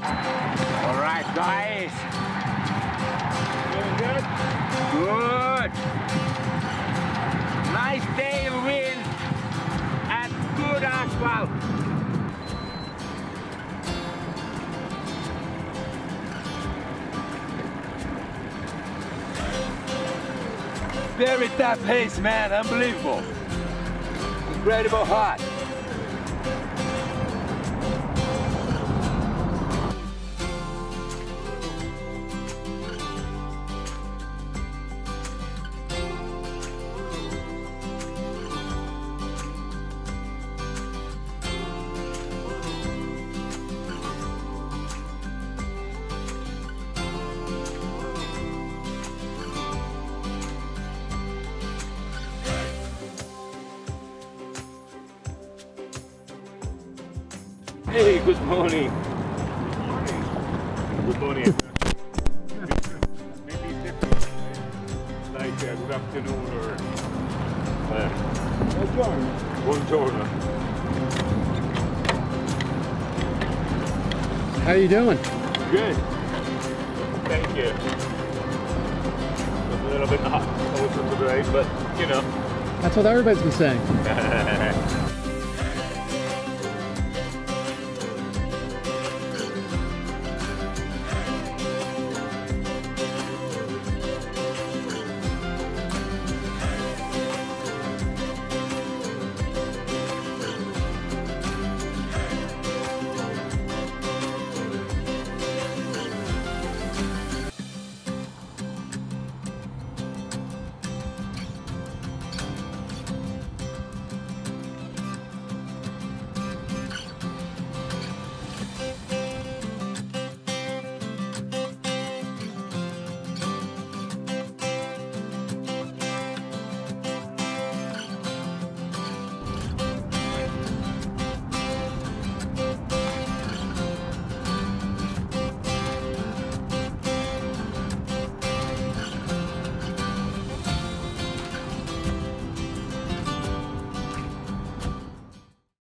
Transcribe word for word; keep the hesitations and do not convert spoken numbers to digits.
All right, guys. Feeling good? Good. Nice tailwind and good asphalt. Very tough haze, man. Unbelievable. Incredible hot. Hey, good morning. Good morning. Maybe it's different, like uh, good afternoon or uh, buongiorno. Buongiorno. How you doing? Good. Thank you. A little bit hot also today, but you know. That's what everybody's been saying.